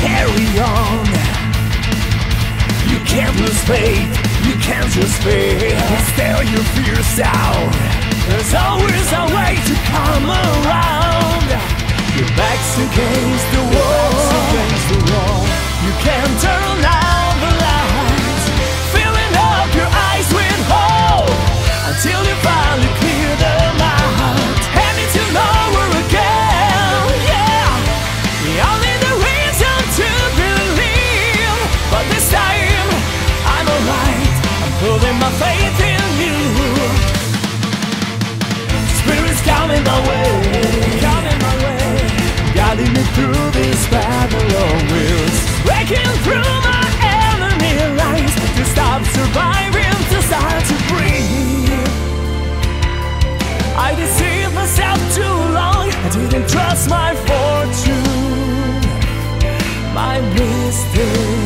carry on. You can't lose faith, you can't just fail. Stare your fears out, there's always a way to come around. Your back's against the wall, you can't turn out the lights, filling up your eyes with hope until you finally clear them out. Heading to nowhere again, yeah. We all need a reason to believe, but this time I'm alright. I'm putting my faith in you. Spirit's coming my way, guiding me through this battle of wills, breaking through my enemy lines to stop surviving, to start to breathe. I deceived myself too long, I didn't trust my fortune, my mistake.